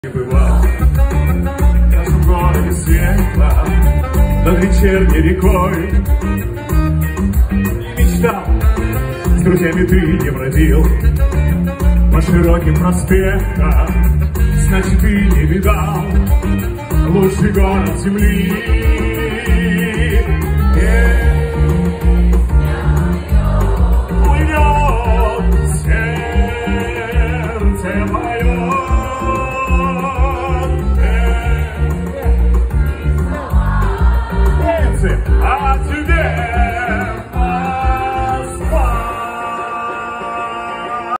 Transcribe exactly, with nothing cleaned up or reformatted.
Не бывал, даже в городе светло, над вечерней рекой. Не мечтал, с друзьями ты не бродил по широким проспектам, значит ты не видал лучший город земли.